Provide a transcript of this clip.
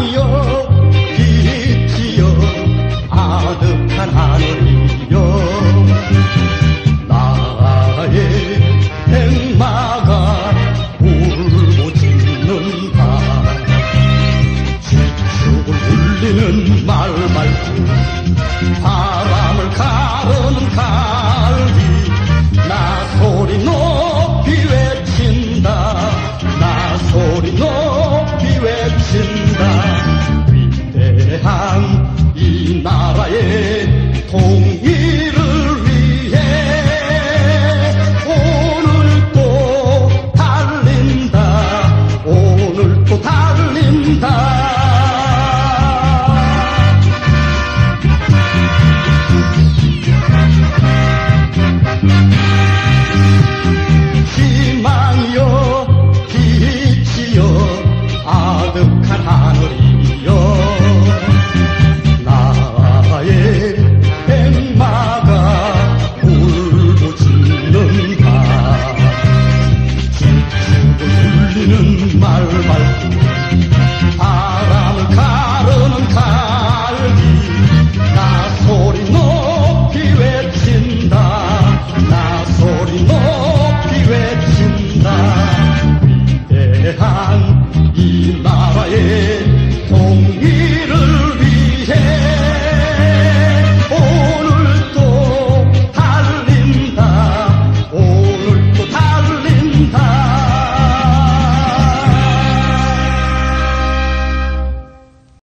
하늘이여 빛이여 아득한 하늘이여 나의 백마가 울고 짖는다 쥐축을 울리는 말말고 바람을 가르는 갈기 나 소리 높이 외친다 나 소리 높이 외친다 위대한 이 나라의